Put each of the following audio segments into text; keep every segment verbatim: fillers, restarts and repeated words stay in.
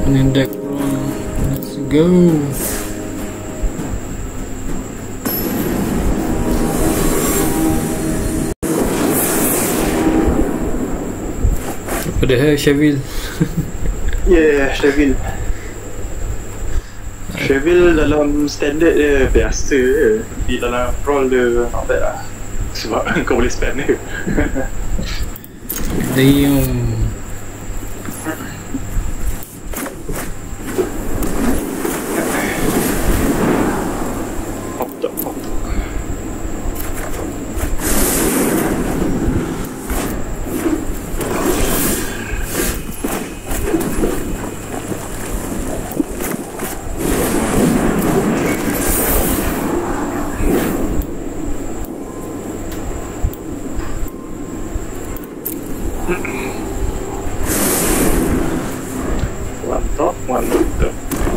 Main deck roll. Let's go. Apa dah Sheville? Yeah, Sheville. Sheville dalam standard dia biasa je. Di dalam roll dia not bad lah. Sebab kau boleh spam dia. Damn. Hop top, hop top. One top, one top.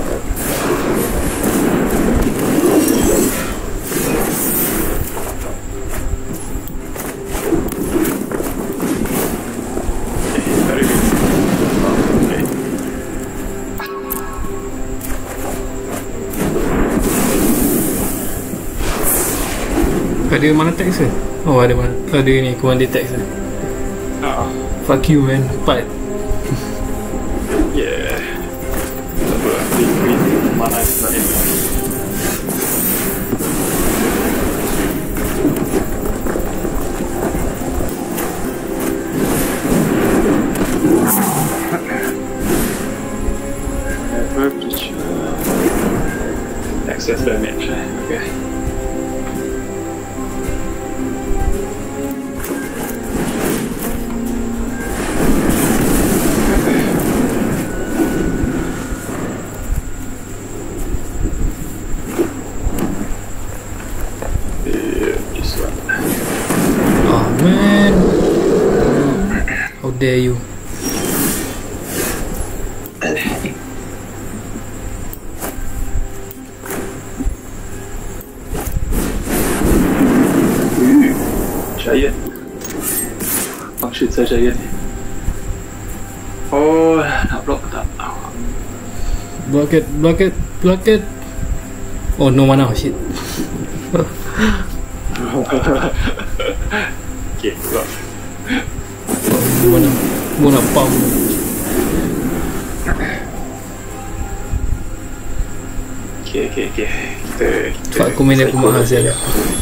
Ada mana text ke? Oh ada mana? Ada ni command text ke? Ah, Fuck you man. Part. yeah. Tak apa, win win mana nak end. Never breach. Access damage. Okay. Oh man. How dare you? Giant. Function saya giant ni. Oh, nak block tak? Block it, block it, block it. Oh no mana, shit. Okay, block. Mana? Mau nak pump. Okay, okay, okay. Kita, kita Pak aku main aku mahal saya.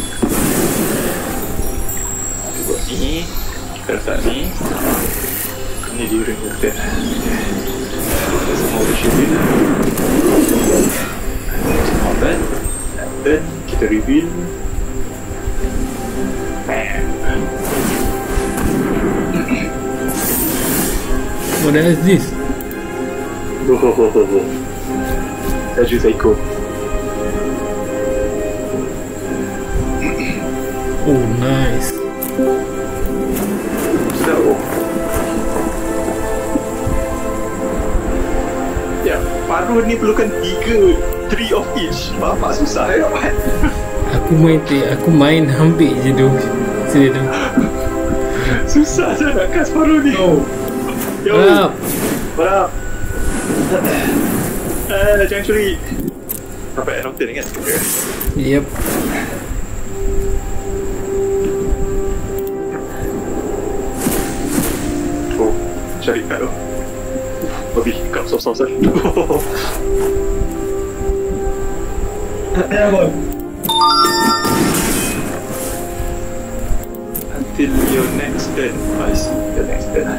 Kita buat ni. Kita letak ni. Ni dia ring rotate. Kita semua issue ni. Not bad. And then kita reveal. Bam. What the hell is this? Oh, oh, oh, oh, oh. Taju Psycho. Oh nice. So, ya, paruh ni perlukan tiga, three of each. Bapak susah ya, Pak. Aku main te, aku main hampir je tu. Sini tu. Susah saya nak kas paruh ni. Oh. Yo. Berap. Berap. Eh, jangan curi. Sampai end of turn kan? Yep. Oh, cari kat tu. Babi, kat soft-soft sah. Until your next turn. I see, your next turn.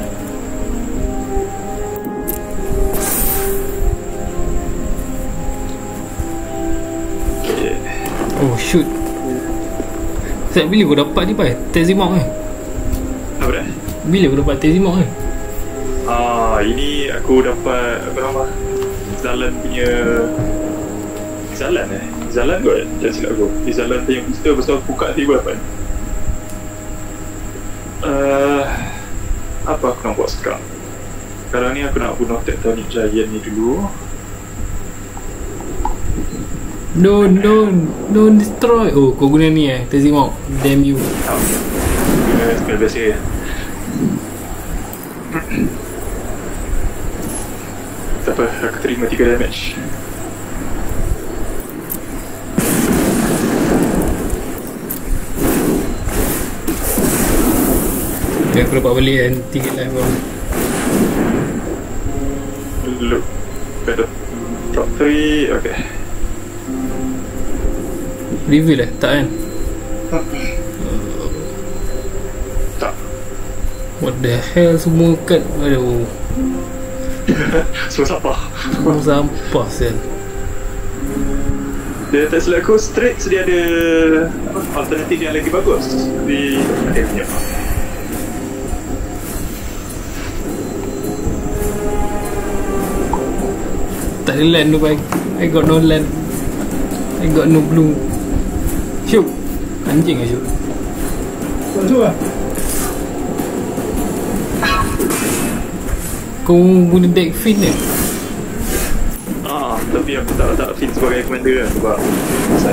Okay. Oh shoot. Set bila kau dapat ni pai? Tezimok eh? Apa dah? Bila kau dapat Tezimok eh? Ah, ini aku dapat apa nama? Zalan punya Zalan eh? Zalan kot? Jangan silap aku. Di Zalan punya booster pasal aku buka tiba apa? Uh, apa aku nak buat sekarang? Sekarang ni aku nak bunuh Tectonic Giant ni dulu. Don't, don't, don't destroy. Oh, kau guna ni eh, Tezimok. Damn you. Oh. Guna spell biasa je. Tak apa, aku terima tiga damage. Okay, aku dapat balik kan tiga life bang. Look, better. Drop three, okay. Reveal eh? Tak kan? Tak. What the hell, semua kad. Aduh, Semua sampah. semua sampah sial. Dia tak silap aku, straight dia ada apa, alternatif yang lagi bagus. Tapi ada punya. Tak ada land tu bang. I got no land. I got no blue. Syuk. Anjing lah Syuk. Masuk lah. Kau guna deck fin ni? Ah, tapi aku tak tak fit sebagai commander lah sebab saya.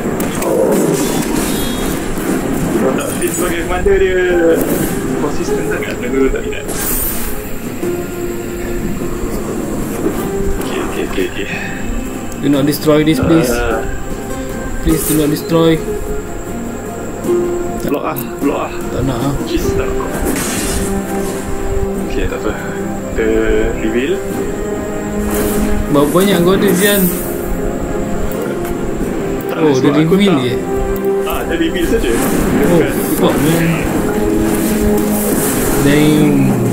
Kalau tak fit sebagai commander dia konsisten sangat, negara tak minat. Okay, okay, okay, okay. Do not destroy this please. Uh, Please do not destroy. block ah, block ah. Tak nak ah. Jeez, tak nak. Okay, tak apa. Kita reveal. Berapa banyak kau ada Zian? Tak Oh, sebab dia aku reveal tak- je. Ah, dia reveal saja. Oh, fuck man. Damn.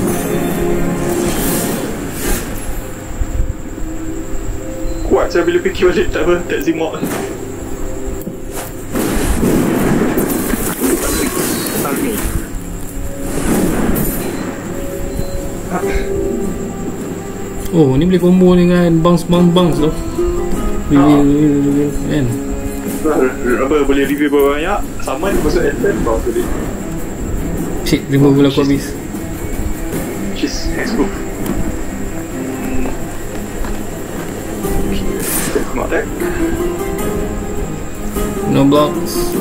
Kuat saya bila fikir balik, tak apa, tak zimok. Salmi. Oh, ni boleh combo dengan bounce bounce bounce tu. Reveal, reveal, reveal, kan? Apa, boleh review berapa banyak, sama dia masuk attack, bawa tu dia. Shit, lima bola aku habis. Cheese, next book. Not attack. No blocks.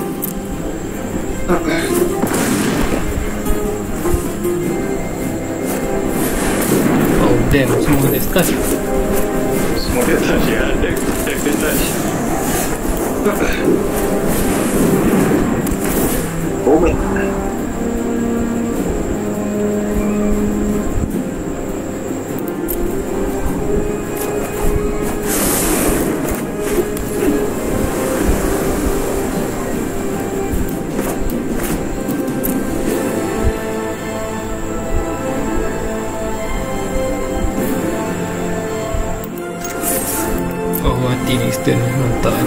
Oh damn, semua ada start. Semua dia touch ya, deck, deck dia touch. Oh man. Oh mati ni stun. Mantap.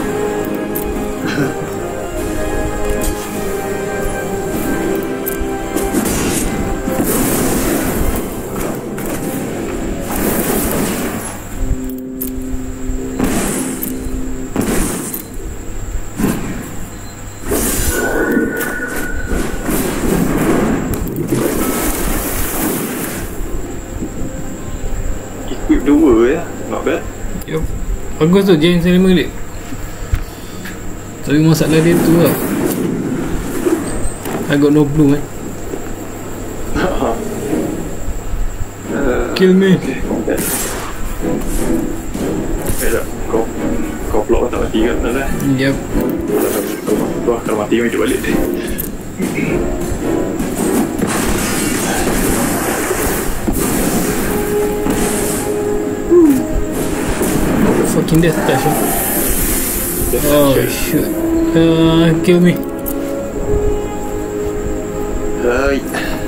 Equip dua ya, not bad. Yup. Bagus tu James lima kali. Tapi masalah dia tu lah, I got no blue eh. Uh, Kill me. Okay, okay. Eh, tak. Kau kau block tak mati kan, betul lah. Yup. Kalau, kalau mati kau hidup balik. Fucking death touch eh. Death Oh touch. shoot. Uh, kill me. Hai.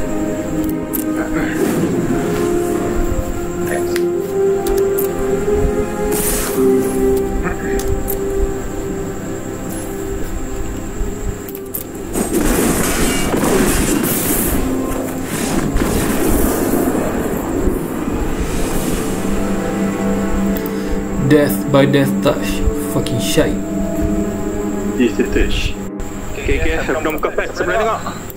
Death by death touch. Fucking shite. This the touch. Okay, okay, aku nak buka pack sebelah tengok.